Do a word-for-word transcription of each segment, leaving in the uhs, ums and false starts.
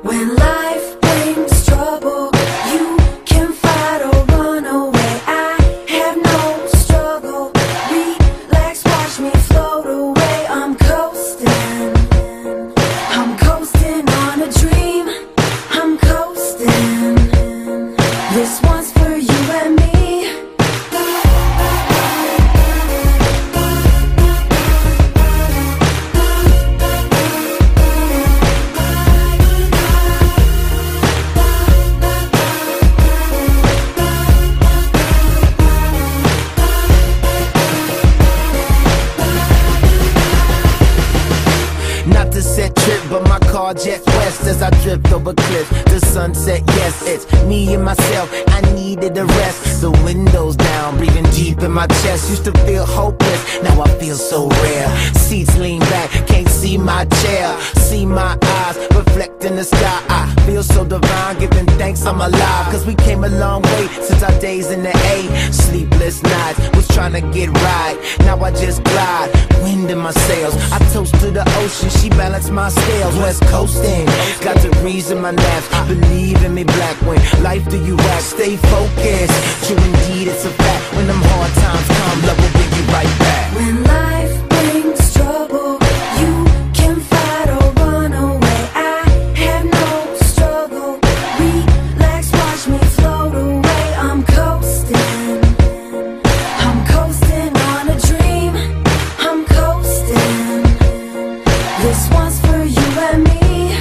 When life brings trouble, you can fight or run away. I have no struggle. Relax, watch me float away. I'm coasting. I'm coasting on a dream. I'm coasting. This one's for you and me. Not to set trip, but my car jets west as I drift over cliffs. The sunset, yes, it's me and myself. I needed a rest. The windows down, breathing deep in my chest. Used to feel hopeless, now I feel so rare. Seats lean back, can't see my chair. See my eyes reflect in the sky. I feel so divine, giving thanks I'm alive. Cause we came a long way since our days in the A. Sleepless nights, was trying to get right. Now I just glide, wind in my sails. I toast to the ocean, she balanced my scales. West coasting, got the reason my naps. Believe in me, black, when life do you act. Stay focused, true indeed it's a fact. When them hard times come, love will bring you right back. When life brings trouble, you can fight or run away. I have no struggle. Relax, watch me float away. I'm coasting. I'm coasting on a dream. I'm coasting. This one's for you and me.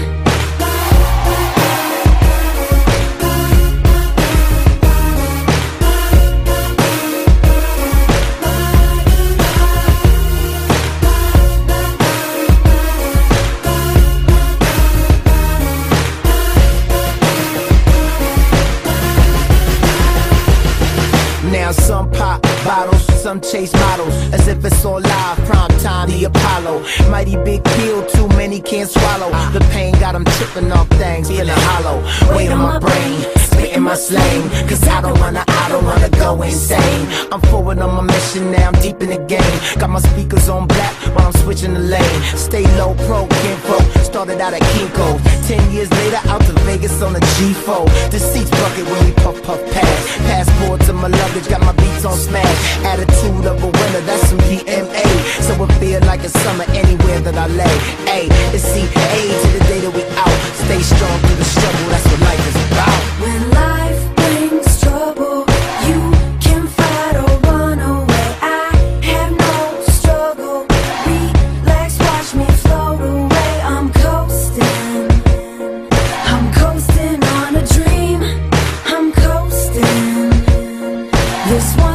Now some pop bottles, some chase models, as if it's all live, prime time, the Apollo. Mighty big pill, too many can't swallow. The pain got them tripping off things, feeling hollow. Weight on my brain, spitting my slang. Cause I don't wanna, I don't wanna go insane. I'm forward on my mission now, I'm deep in the game. Got my speakers on black while I'm switching the lane. Stay low, pro, kinfolk, started out at Kinko's. Ten years later, out to Vegas on a G four. The seats bucket when we puff, puff, pass. Passport to my luggage, got my beats on smash. Attitude of a winner, that's some D M A. So it feel like it's summer anywhere that I lay. A, it's C A to the day that we out. Stay strong through the struggle, that's what life is about. When life brings trouble, you can fight or run away. I have no struggle. Relax, watch me float away. I'm coasting. I'm coasting on a dream. I'm coasting. This one